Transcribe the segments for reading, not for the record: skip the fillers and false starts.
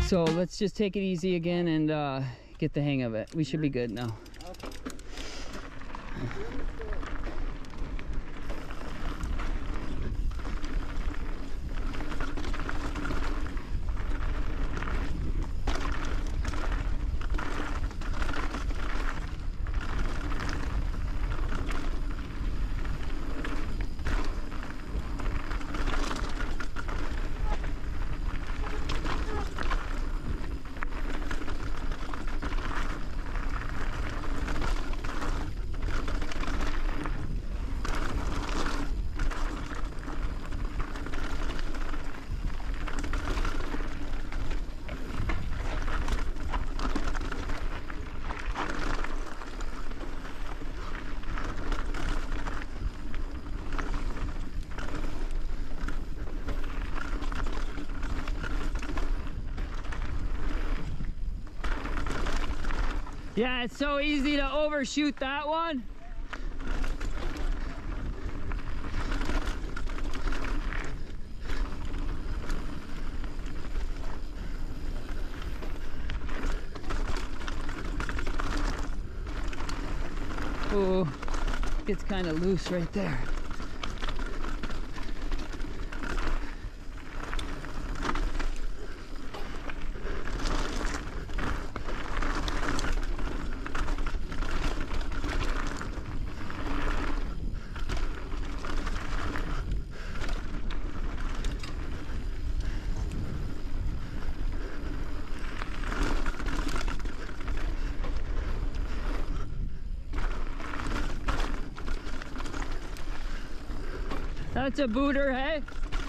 So let's just take it easy again and get the hang of it. We should be good now. Yeah, it's so easy to overshoot that one. Oh, it's kind of loose right there. That's a booter, hey?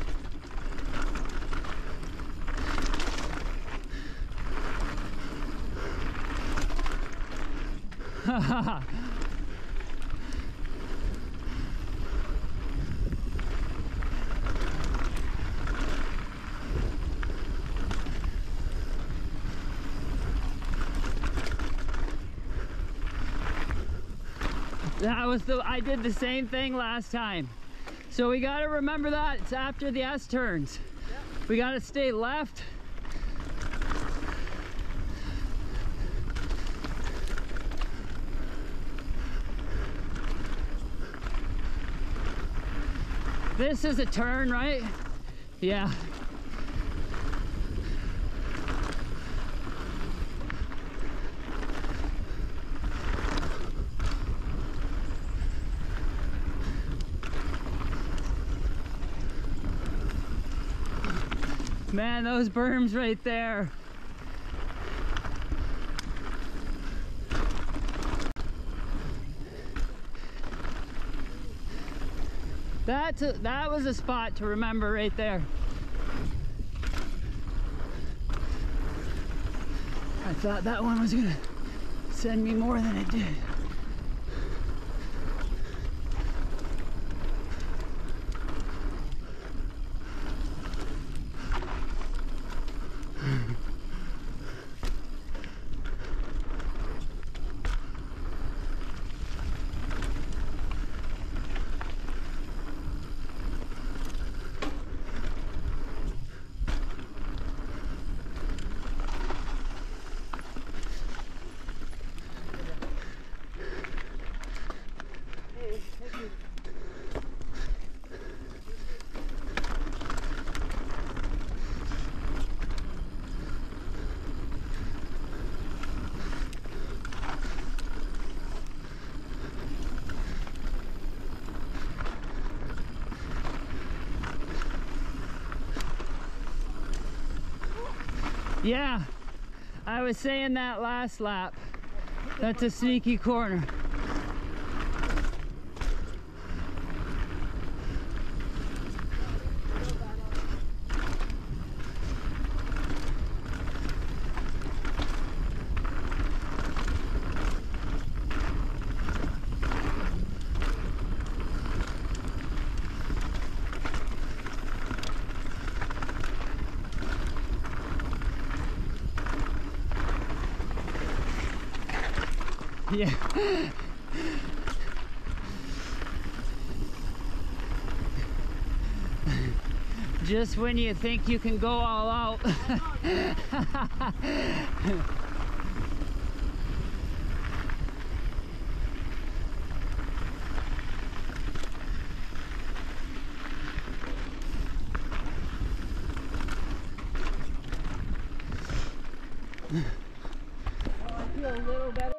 I did the same thing last time. So we got to remember that it's after the S turns. Yep. We got to stay left. This is a turn, right? Yeah. Man, those berms right there. That was a spot to remember right there. I thought that one was gonna send me more than it did. Yeah, I was saying that last lap. That's a sneaky corner. Yeah. Just when you think you can go all out. I feel a little better.